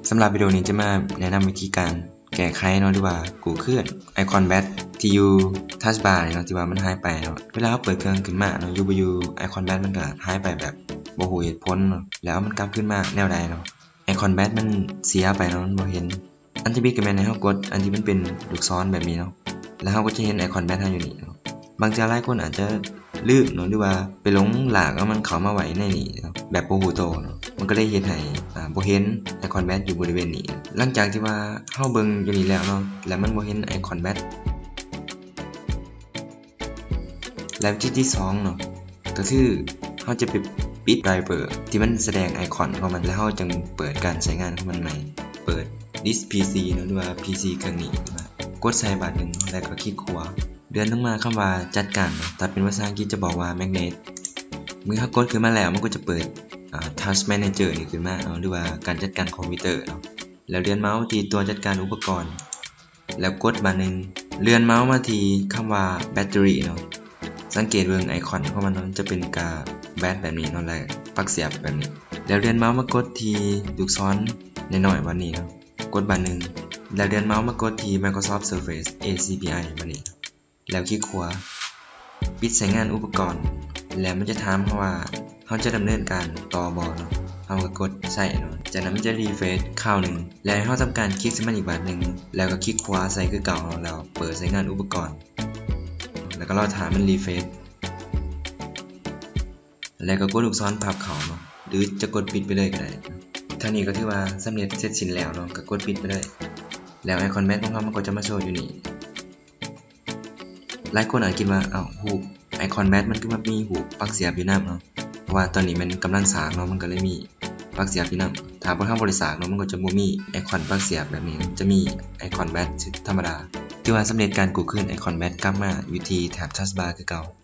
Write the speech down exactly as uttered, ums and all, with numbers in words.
สำหรับวิดีโอนี้จะมาแนะนำวิธีการแก้ไขเนาะหรือว่ากูเคลื่อนไอคอนแบตที่อยู่ทัชบาร์เนาะที่ว่ามันหายไปเนาะเวลาเราเปิดเครื่องขึ้นมาเนาะอยู่บ่อยู่ไอคอนแบตมันก็หายไปแบบบ่ฮู้เหตุผลเนาะแล้วมันกลับขึ้นมาแนวใดเนาะไอคอนแบตมันเสียไปเนาะมันบ่เห็นอันที่บิดก็แม่นให้เฮากดอันที่มันเป็นลูกศรแบบนี้เนาะแล้วเฮาก็จะเห็นไอคอนแบตเฮาอยู่นี่เนาะบางทีหลายคนอาจจะลืมเนาะหรือว่าไปหลงหลากเอามันเข้ามาไว้ในนี่เนาะแบบบ่ฮู้โตเนาะมันก็เลยเฮ็ดให้อ่าบ่เห็นไอคอนแบตอยู่บริเวณนี้หลังจากที่ว่าเฮาเบิ่งอยู่นี่แล้วเนาะแล้วมันบ่เห็นไอคอนแบตแล้ววิธีที่สองเนาะก็คือเฮาจะไปปิดไดรเวอร์ที่มันแสดงไอคอนของมันแล้วเฮาจึงเปิดการใช้งานของมันใหม่เปิด This พี ซี เนาะหรือว่า พี ซี เครื่องนี้มากดใส่บัตรหนึ่งแล้วก็คลิกขวาเลื่อนลงมาคำว่าจัดการถ้าเป็นภาษาอังกฤษจะบอกว่า Magnet เมื่อเฮากดขึ้นมาแล้วมันก็จะเปิดอ่า Task Manager นี่ขึ้นมาเนาะหรือว่าการจัดการคอมพิวเตอร์เนาะแล้วเลื่อนเมาส์ที่ตัวจัดการอุปกรณ์แล้วกดบัตรหนึ่งเลื่อนเมาส์มาที่คำว่า Battery เนาะสังเกตเบิ่งไอคอนของมันจะเป็นกาแบตแบบนี้เนาะแล้วปลั๊กเสียบแบบนี้แล้วเลื่อนเมาส์มากดที่ลูกศรน้อยๆวันนี้เนาะกดบัตรหนึ่งแล้วเลื่อนเมาส์มากดที่ Microsoft Surface เอ ซี พี ไอ วันนี้แล้วคลิกขวาปิดใช้งานอุปกรณ์แล้วมันจะถามว่าเราจะดำเนินการต่อบ่เนาะเราก็กดใส่เนาะจากนั้นมันจะรีเฟรชคราวหนึ่งแล้วเราทำการคลิกขึ้นมาอีกบาทหนึ่งแล้วก็คลิกขวาใส่คือเก่าแล้วเปิดใช้งานอุปกรณ์แล้วก็รอถามมันรีเฟรชแล้วก็กดลูกศรพับเข้าเนาะหรือจะกดปิดไปเลยก็ได้เท่านี้ก็ถือว่าสำเร็จเสร็จสิ้นแล้วเนาะก็กดปิดไปเลยแล้วไอคอนแบตของเรามันก็จะมาโชว์อยู่นี่หลายคนอาจคิดว่าอ้าวหูไอคอนแบตมันก็มามีหูปลั๊กเสียบอยู่นำเนาะเพราะว่าตอนนี้มันกำลังสร้างเนาะมันก็เลยมีปลั๊กเสียบอยู่นำถ้าบ่ทำบริษัทเนาะมันก็จะบ่มีไอคอนปลั๊กเสียบแบบนี้จะมีไอคอนแบตธรรมดาถือว่าสำเร็จการกู้คืนไอคอนแบตกลับมาอยู่ที่แถบทัชบาร์คือเก่า